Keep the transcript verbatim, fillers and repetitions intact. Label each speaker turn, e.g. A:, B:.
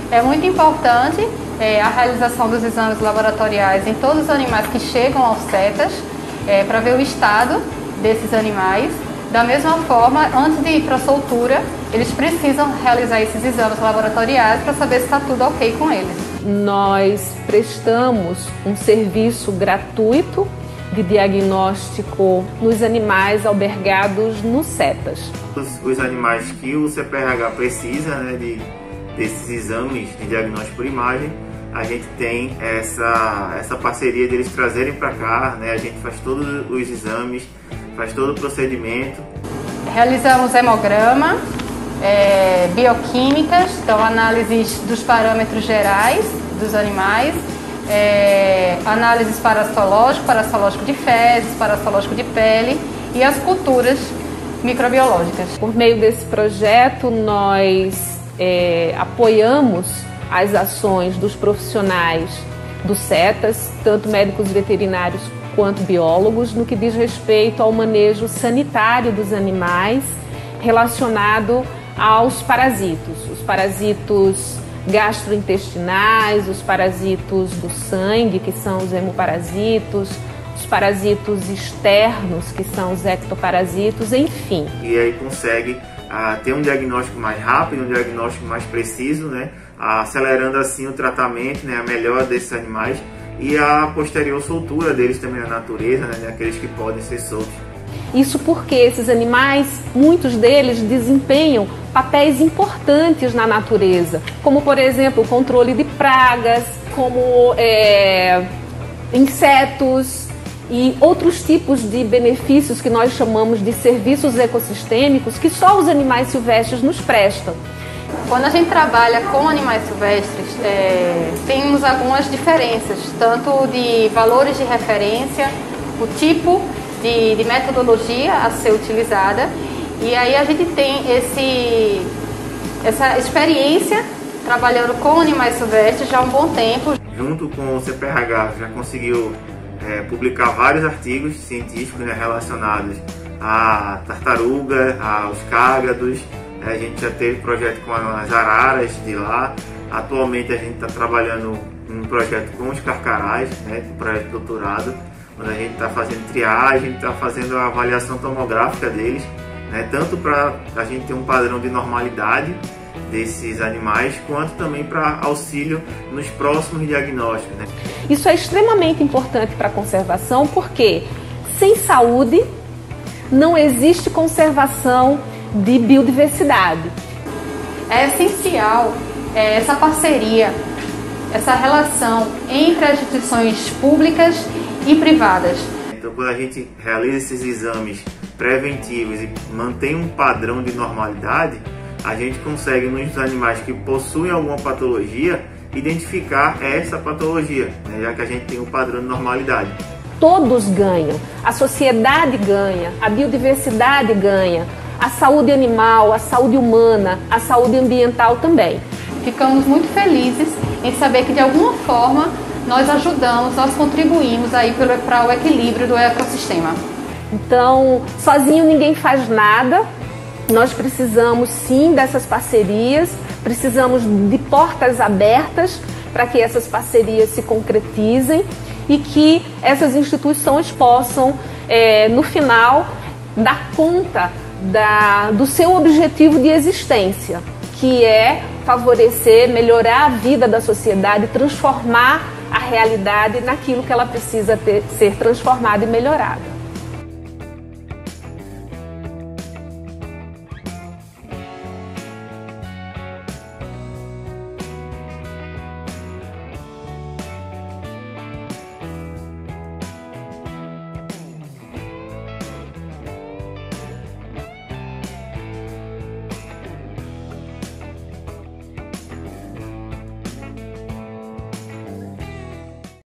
A: É muito importante é, a realização dos exames laboratoriais em todos os animais que chegam aos CETAS, é, para ver o estado desses animais. Da mesma forma, antes de ir para a soltura, eles precisam realizar esses exames laboratoriais para saber se está tudo ok com eles.
B: Nós prestamos um serviço gratuito de diagnóstico nos animais albergados no CETAS.
C: Os, os animais que o C P R H precisa, né, de, desses exames de diagnóstico por imagem, a gente tem essa, essa parceria deles trazerem para cá, né, a gente faz todos os exames, faz todo o procedimento.
A: Realizamos hemograma, é, bioquímicas, então análises dos parâmetros gerais dos animais, é, análises parasitológico, parasitológico de fezes, parasitológico de pele e as culturas microbiológicas.
B: Por meio desse projeto, nós é, apoiamos as ações dos profissionais do CETAS, tanto médicos veterinários quanto biólogos, no que diz respeito ao manejo sanitário dos animais relacionado aos parasitos, os parasitos gastrointestinais, os parasitos do sangue, que são os hemoparasitos, os parasitos externos, que são os ectoparasitos, enfim.
C: E aí consegue ah, ter um diagnóstico mais rápido, um diagnóstico mais preciso, né? Acelerando assim o tratamento, né? A melhora desses animais e a posterior soltura deles também na natureza, né? Aqueles que podem ser soltos.
B: Isso porque esses animais, muitos deles desempenham papéis importantes na natureza, como por exemplo o controle de pragas, como é, insetos e outros tipos de benefícios que nós chamamos de serviços ecossistêmicos que só os animais silvestres nos prestam.
A: Quando a gente trabalha com animais silvestres, é, temos algumas diferenças, tanto de valores de referência, o tipo de, de metodologia a ser utilizada, e aí a gente tem esse, essa experiência trabalhando com animais silvestres já há um bom tempo.
C: Junto com o C P R H já conseguiu é, publicar vários artigos científicos, né, relacionados à tartaruga, aos cágados. A gente já teve projeto com as araras de lá. Atualmente a gente está trabalhando um projeto com os carcarás, né, um projeto de doutorado, onde a gente está fazendo triagem, está fazendo a avaliação tomográfica deles, né, tanto para a gente ter um padrão de normalidade desses animais, quanto também para auxílio nos próximos diagnósticos, né.
B: Isso é extremamente importante para a conservação, porque sem saúde não existe conservação de biodiversidade.
A: É essencial é, essa parceria, essa relação entre as instituições públicas e privadas.
C: Então, quando a gente realiza esses exames preventivos e mantém um padrão de normalidade, a gente consegue nos animais que possuem alguma patologia identificar essa patologia, né, já que a gente tem um padrão de normalidade.
B: Todos ganham, a sociedade ganha, a biodiversidade ganha, a saúde animal, a saúde humana, a saúde ambiental também.
A: Ficamos muito felizes em saber que de alguma forma nós ajudamos, nós contribuímos aí para o equilíbrio do ecossistema.
B: Então, sozinho ninguém faz nada, nós precisamos sim dessas parcerias, precisamos de portas abertas para que essas parcerias se concretizem e que essas instituições possam, é, no final, dar conta Da, do seu objetivo de existência, que é favorecer, melhorar a vida da sociedade, transformar a realidade naquilo que ela precisa ter, ser transformada e melhorada.